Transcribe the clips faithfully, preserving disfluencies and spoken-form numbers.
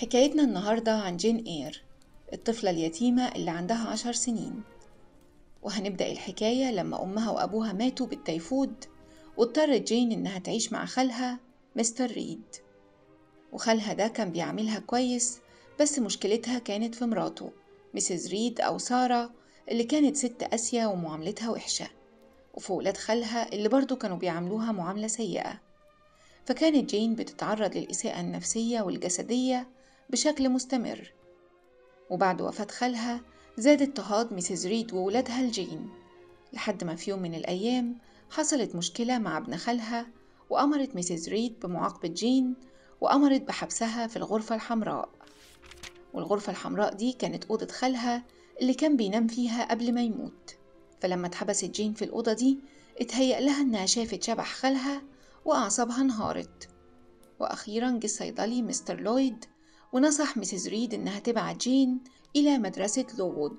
حكايتنا النهاردة عن جين إير، الطفلة اليتيمة اللي عندها عشر سنين. وهنبدأ الحكاية لما أمها وأبوها ماتوا بالتيفود، واضطرت جين إنها تعيش مع خالها مستر ريد. وخالها ده كان بيعاملها كويس، بس مشكلتها كانت في مراته مسز ريد أو سارة، اللي كانت ست قاسية ومعاملتها وحشة، وفي ولاد خالها اللي برضو كانوا بيعاملوها معاملة سيئة. فكانت جين بتتعرض للإساءة النفسية والجسدية بشكل مستمر. وبعد وفاة خالها زاد اضطهاد مسز ريد وولادها لجين، لحد ما في يوم من الأيام حصلت مشكلة مع ابن خالها، وأمرت مسز ريد بمعاقبة جين، وأمرت بحبسها في الغرفة الحمراء. والغرفة الحمراء دي كانت أوضة خالها اللي كان بينام فيها قبل ما يموت. فلما اتحبست جين في الأوضة دي اتهيأ لها إنها شافت شبح خالها وأعصابها انهارت. وأخيرا جه الصيدلي مستر لويد ونصح مسز ريد إنها تبعت جين إلى مدرسة لووود.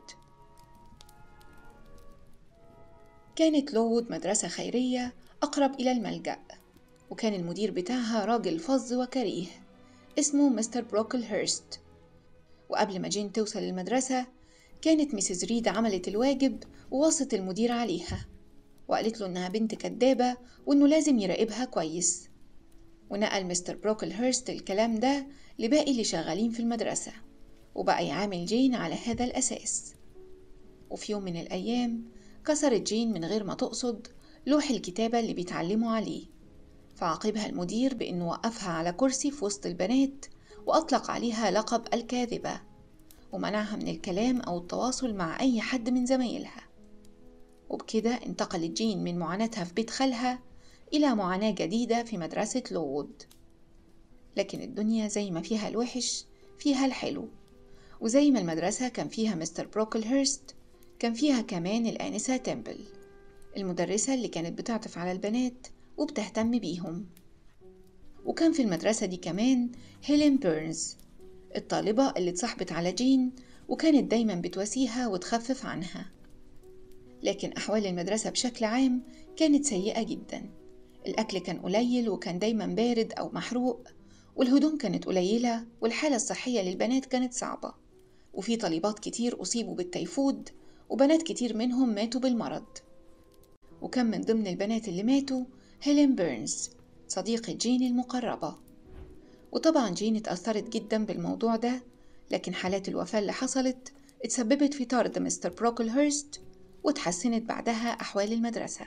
كانت لووود مدرسة خيرية أقرب إلى الملجأ، وكان المدير بتاعها راجل فظ وكريه اسمه مستر بروكل هيرست. وقبل ما جين توصل للمدرسة كانت مسز ريد عملت الواجب ووصت المدير عليها، وقالت له إنها بنت كدابة وإنه لازم يراقبها كويس. ونقل مستر بروكل هيرست الكلام ده لباقي اللي شغالين في المدرسة، وبقى يعامل جين على هذا الأساس. وفي يوم من الأيام كسرت جين من غير ما تقصد لوح الكتابة اللي بيتعلموا عليه، فعاقبها المدير بأنه وقفها على كرسي في وسط البنات وأطلق عليها لقب الكاذبة، ومنعها من الكلام أو التواصل مع أي حد من زمايلها. وبكده انتقلت جين من معاناتها في بيت خالها إلى معاناة جديدة في مدرسة لووود. لكن الدنيا زي ما فيها الوحش فيها الحلو، وزي ما المدرسة كان فيها مستر بروكل هيرست كان فيها كمان الآنسة تيمبل، المدرسة اللي كانت بتعطف على البنات وبتهتم بيهم. وكان في المدرسة دي كمان هيلين بيرنز، الطالبة اللي اتصاحبت على جين وكانت دايما بتواسيها وتخفف عنها. لكن أحوال المدرسة بشكل عام كانت سيئة جدا. الأكل كان قليل وكان دايما بارد أو محروق، والهدوم كانت قليلة، والحالة الصحية للبنات كانت صعبة. وفي طالبات كتير أصيبوا بالتيفود، وبنات كتير منهم ماتوا بالمرض. وكان من ضمن البنات اللي ماتوا هيلين بيرنز، صديقة جين المقربة. وطبعا جين اتأثرت جدا بالموضوع ده، لكن حالات الوفاة اللي حصلت اتسببت في طرد مستر بروكل هيرست، وتحسنت بعدها أحوال المدرسة.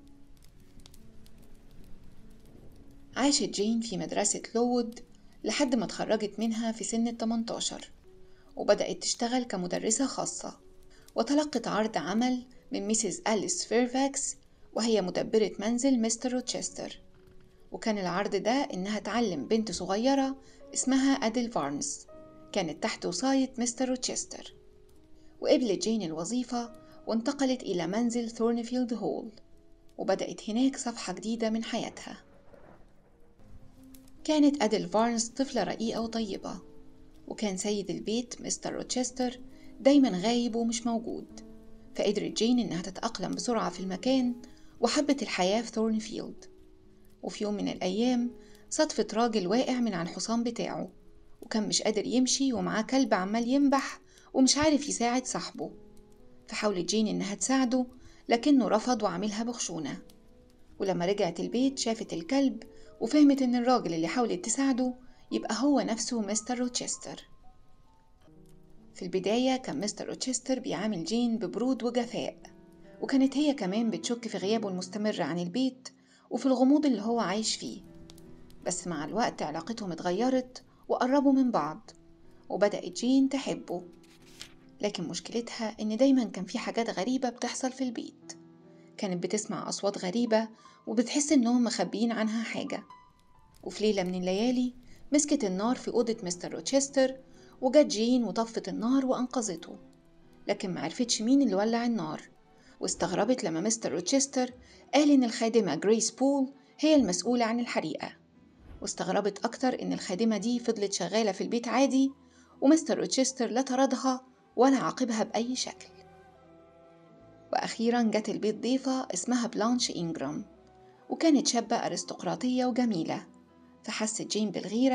عاشت جين في مدرسة لووود لحد ما اتخرجت منها في سن التمنتاشر، وبدأت تشتغل كمدرسة خاصة، وتلقت عرض عمل من ميسيس أليس فيرفاكس، وهي مدبرة منزل مستر روتشستر. وكان العرض ده إنها تعلم بنت صغيرة اسمها أديل فارنز، كانت تحت وصاية مستر روتشستر. وقبلت جين الوظيفة وانتقلت إلى منزل ثورنفيلد هول، وبدأت هناك صفحة جديدة من حياتها. كانت أديل فارنز طفلة رقيقة وطيبة، وكان سيد البيت مستر روتشستر دايما غايب ومش موجود، فقدرت جين إنها تتأقلم بسرعة في المكان وحبت الحياة في ثورنفيلد. وفي يوم من الأيام صدفت راجل واقع من على الحصان بتاعه، وكان مش قادر يمشي ومعاه كلب عمال ينبح ومش عارف يساعد صاحبه. فحاولت جين إنها تساعده، لكنه رفض وعملها بخشونة. ولما رجعت البيت شافت الكلب وفهمت إن الراجل اللي حاولت تساعده يبقى هو نفسه مستر روتشستر. في البداية كان مستر روتشستر بيعامل جين ببرود وجفاء، وكانت هي كمان بتشك في غيابه المستمر عن البيت وفي الغموض اللي هو عايش فيه. بس مع الوقت علاقتهم اتغيرت وقربوا من بعض، وبدأت جين تحبه. لكن مشكلتها إن دايما كان في حاجات غريبة بتحصل في البيت، كانت بتسمع أصوات غريبة وبتحس إنهم مخبيين عنها حاجة. وفي ليلة من الليالي مسكت النار في أوضة مستر روتشستر، وجت جين وطفت النار وأنقذته، لكن معرفتش مين اللي ولع النار. واستغربت لما مستر روتشستر قال إن الخادمة جريس بول هي المسؤولة عن الحريقة. واستغربت أكتر إن الخادمة دي فضلت شغالة في البيت عادي، ومستر روتشستر لا طردها ولا عاقبها بأي شكل. وأخيرا جت البيت ضيفة اسمها بلانش إنجرام، وكانت شابة أرستقراطية وجميلة. فحست جين بالغيرة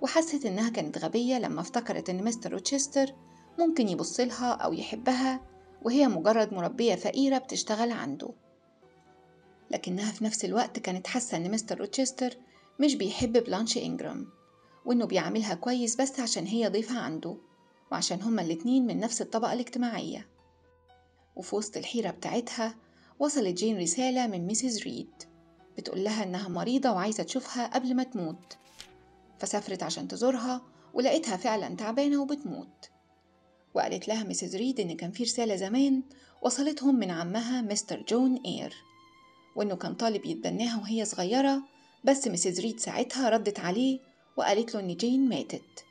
وحست إنها كانت غبية لما افتكرت إن مستر روتشستر ممكن يبصلها أو يحبها وهي مجرد مربية فقيرة بتشتغل عنده. لكنها في نفس الوقت كانت حاسة إن مستر روتشستر مش بيحب بلانش إنجرام، وإنه بيعاملها كويس بس عشان هي ضيفة عنده وعشان هما الاتنين من نفس الطبقة الاجتماعية. وفي وسط الحيرة بتاعتها وصلت جين رسالة من ميسيس ريد بتقول لها إنها مريضة وعايزة تشوفها قبل ما تموت، فسافرت عشان تزورها ولقيتها فعلا تعبانة وبتموت. وقالت لها ميسيس ريد إن كان في رسالة زمان وصلتهم من عمها مستر جون إير، وإنه كان طالب يتبناها وهي صغيرة، بس ميسيس ريد ساعتها ردت عليه وقالت له إن جين ماتت.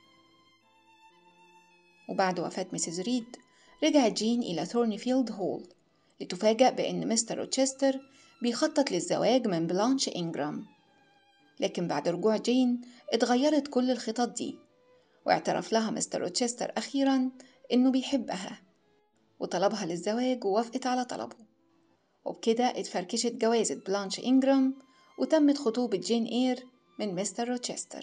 وبعد وفاة ميسيس ريد رجعت جين إلى ثورنفيلد هول لتفاجأ بأن مستر روتشستر بيخطط للزواج من بلانش إنجرام. لكن بعد رجوع جين اتغيرت كل الخطط دي، واعترف لها مستر روتشستر أخيرا إنه بيحبها وطلبها للزواج ووافقت على طلبه. وبكده اتفركشت جوازة بلانش إنجرام وتمت خطوبة جين إير من مستر روتشستر.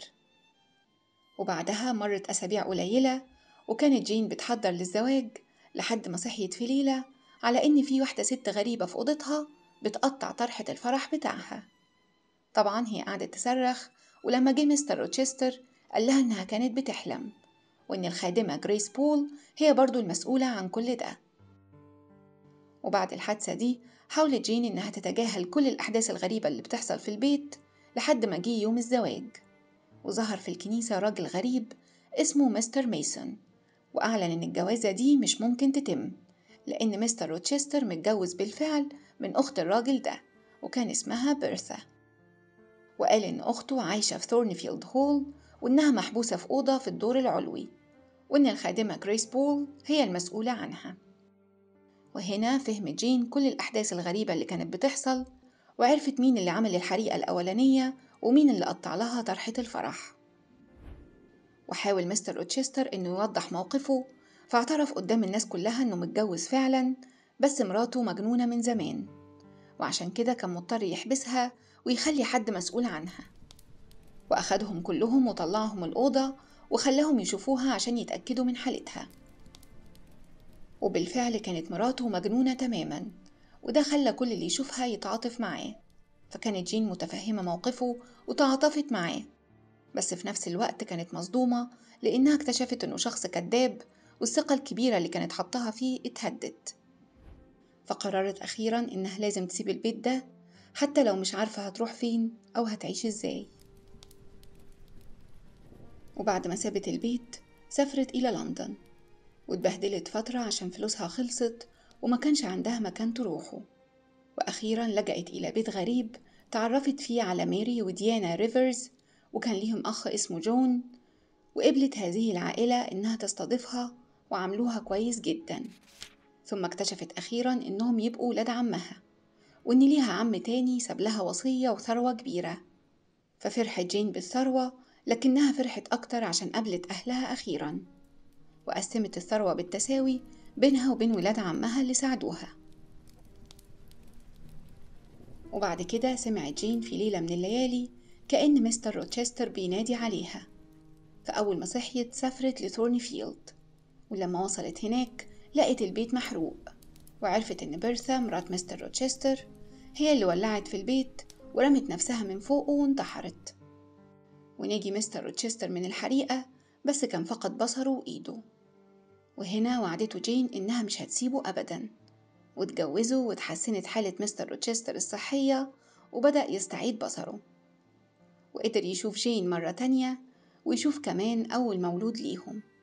وبعدها مرت أسابيع قليلة وكانت جين بتحضر للزواج لحد ما صحيت في ليلة على إن في واحدة ست غريبة في أوضتها بتقطع طرحة الفرح بتاعها. طبعا هي قعدت تصرخ، ولما جه مستر روتشستر قال لها إنها كانت بتحلم وإن الخادمة جريس بول هي برضو المسؤولة عن كل ده. وبعد الحادثة دي حاولت جين إنها تتجاهل كل الأحداث الغريبة اللي بتحصل في البيت لحد ما جه يوم الزواج، وظهر في الكنيسة راجل غريب اسمه مستر ميسون، وأعلن إن الجوازة دي مش ممكن تتم لأن مستر روتشستر متجوز بالفعل من أخت الراجل ده وكان اسمها بيرثا. وقال إن أخته عايشة في ثورنفيلد هول وإنها محبوسة في أوضة في الدور العلوي، وإن الخادمة جريس بول هي المسؤولة عنها. وهنا فهمت جين كل الأحداث الغريبة اللي كانت بتحصل، وعرفت مين اللي عمل الحريقة الأولانية ومين اللي قطع لها طرحة الفرح. وحاول مستر روتشستر إنه يوضح موقفه، فاعترف قدام الناس كلها إنه متجوز فعلا، بس مراته مجنونة من زمان وعشان كده كان مضطر يحبسها ويخلي حد مسؤول عنها. وأخدهم كلهم وطلعهم الأوضة وخلاهم يشوفوها عشان يتأكدوا من حالتها. وبالفعل كانت مراته مجنونة تماما، وده خلى كل اللي يشوفها يتعاطف معاه، فكانت جين متفهمة موقفه وتعاطفت معاه، بس في نفس الوقت كانت مصدومة لأنها اكتشفت إنه شخص كذاب والثقة الكبيرة اللي كانت حطها فيه اتهدت. فقررت أخيرا إنها لازم تسيب البيت ده حتى لو مش عارفة هتروح فين أو هتعيش إزاي. وبعد ما سابت البيت سافرت إلى لندن، واتبهدلت فترة عشان فلوسها خلصت وما كانش عندها مكان تروحه. وأخيرا لجأت إلى بيت غريب تعرفت فيه على ماري وديانا ريفرز، وكان ليهم أخ اسمه جون، وقبلت هذه العائلة إنها تستضيفها وعملوها كويس جدا. ثم اكتشفت أخيرا إنهم يبقوا ولاد عمها، وإن ليها عم تاني ساب لها وصية وثروة كبيرة. ففرحت جين بالثروة، لكنها فرحت أكتر عشان قابلت أهلها أخيرا، وقسمت الثروة بالتساوي بينها وبين ولاد عمها اللي ساعدوها. وبعد كده سمعت جين في ليلة من الليالي كأن مستر روتشستر بينادي عليها، فأول ما صحيت سافرت لثورنفيلد، ولما وصلت هناك لقت البيت محروق، وعرفت إن بيرثا مرات مستر روتشستر هي اللي ولعت في البيت ورمت نفسها من فوقه وانتحرت. ونجي مستر روتشستر من الحريقة بس كان فقد بصره وإيده. وهنا وعدته جين إنها مش هتسيبه أبدا، واتجوزوا وتحسنت حالة مستر روتشستر الصحية وبدأ يستعيد بصره، وقدر يشوف جين مرة تانية ويشوف كمان أول مولود ليهم.